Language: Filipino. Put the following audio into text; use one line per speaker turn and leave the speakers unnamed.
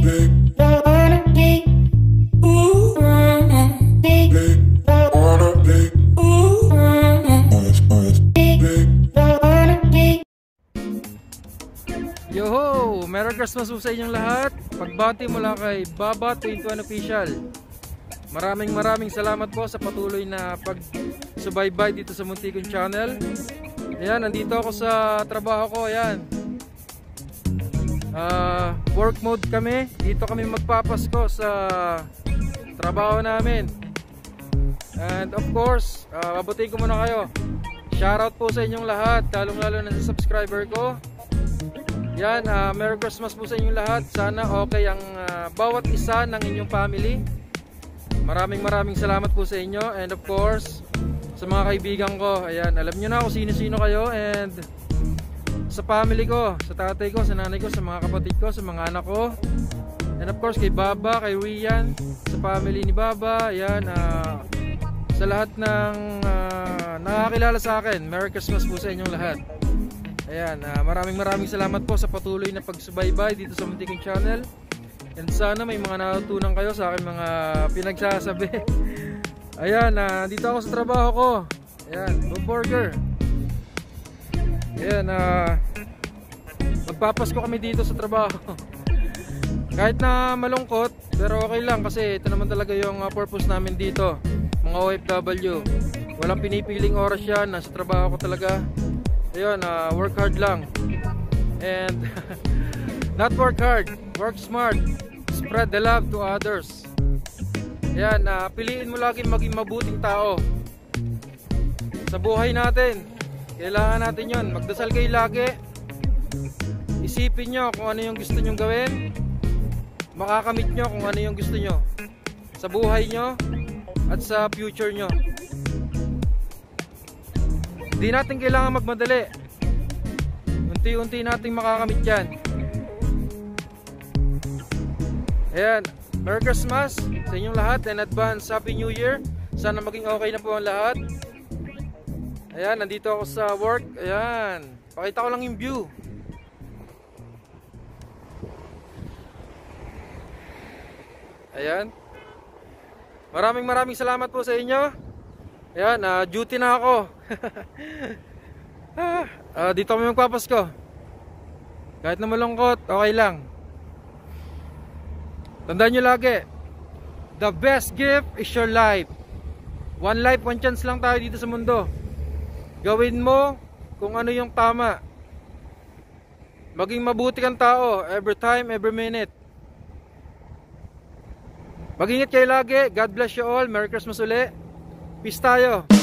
Yoho! Merry Christmas po sa inyong lahat. Pagbati mula kay Baba 21 Official. Maraming salamat po sa patuloy na pagsubaybay dito sa Muntikong Channel. Ayan, nandito ako sa trabaho ko. Ayan, work mode kami. Dito kami magpapasko sa trabaho namin. And of course, babutin ko muna kayo. Shoutout po sa inyong lahat, lalong-lalo na sa subscriber ko. Yan, Merry Christmas po sa inyong lahat. Sana okay ang bawat isa ng inyong family. Maraming salamat po sa inyo. And of course, sa mga kaibigan ko. Ayan, alam nyo na kung sino-sino kayo. And sa family ko, sa tatay ko, sa nanay ko, sa mga kapatid ko, sa mga anak ko. And of course, kay Baba, kay Rian, sa family ni Baba. Ayan, sa lahat ng nakakilala sa akin, Merry Christmas po sa inyong lahat. Ayan, maraming salamat po sa patuloy na pagsubaybay dito sa Muntikong Channel. And sana may mga natutunan kayo sa aking mga pinagsasabi. Ayan, dito ako sa trabaho ko. Ayan, Bob Burger. Ayan, magpapasko kami dito sa trabaho. Kahit na malungkot, pero okay lang kasi ito naman talaga yung purpose namin dito. Mga OFW, walang pinipiling oras yan, nasa trabaho ko talaga. Ayun, work hard lang. And not work hard, work smart. Spread the love to others. Ayan, piliin mo lagi maging mabuting tao sa buhay natin. Kailangan natin yon. Magdasal kayo lagi. Isipin nyo kung ano yung gusto nyong gawin. Makakamit nyo kung ano yung gusto nyo sa buhay nyo at sa future nyo. Di natin kailangan magmadali. Unti-unti nating makakamit yan. Ayan, Merry Christmas sa inyong lahat and advance Happy New Year. Sana maging okay na po ang lahat. Ayan, nandito ako sa work. Ayan, pakita ko lang yung view. Ayan, maraming salamat po sa inyo. Ayan, duty na ako. Dito kami magpapasko. Kahit na malungkot, okay lang. Tandaan nyo lagi, the best gift is your life. One life, one chance lang tayo dito sa mundo. Gawin mo kung ano yung tama. Maging mabuti kang tao every time, every minute. Mag-ingat kayo lagi. God bless you all. Merry Christmas uli. Peace tayo.